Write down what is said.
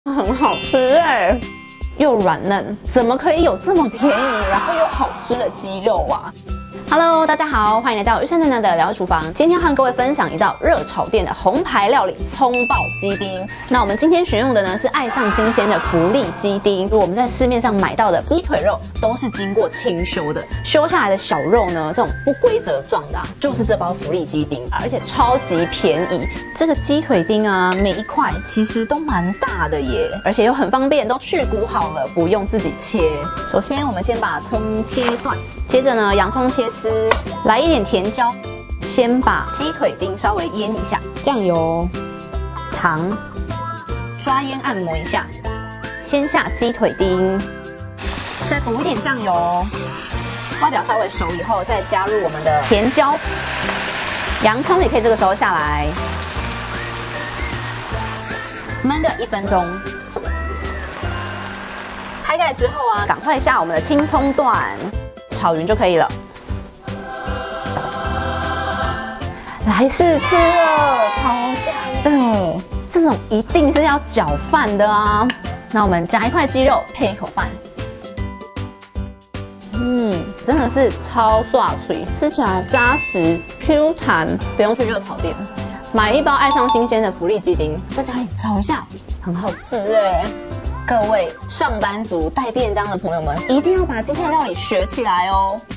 很好吃哎，又软嫩，怎么可以有这么便宜，然后又好吃的鸡肉啊？Hello， 大家好，欢迎来到玉山奶奶的疗愈厨房。今天和各位分享一道热炒店的红牌料理——葱爆鸡丁。那我们今天选用的呢是爱上新鲜的福利鸡丁。我们在市面上买到的鸡腿肉都是经过清修的，修下来的小肉呢，这种不规则状的，就是这包福利鸡丁，而且超级便宜。这个鸡腿丁啊，每一块其实都蛮大的耶，而且又很方便，都去骨好了，不用自己切。首先，我们先把葱切断。接着呢，洋葱切丝，来一点甜椒，先把鸡腿丁稍微腌一下，酱油、糖，抓腌按摩一下，先下鸡腿丁，再补一点酱油，外表稍微熟以后，再加入我们的甜椒，洋葱也可以这个时候下来，焖个1分钟。开盖之后啊，赶快下我们的青葱段。炒匀就可以了。来试吃了，超香的！这种一定是要搅饭的啊。那我们夹一块鸡肉配一口饭，真的是超爽脆，吃起来扎实 Q 弹，不用去热炒店，买一包爱上新鲜的福利鸡丁，在家里炒一下，很好吃哎。各位上班族带便当的朋友们，一定要把今天的料理学起来哦。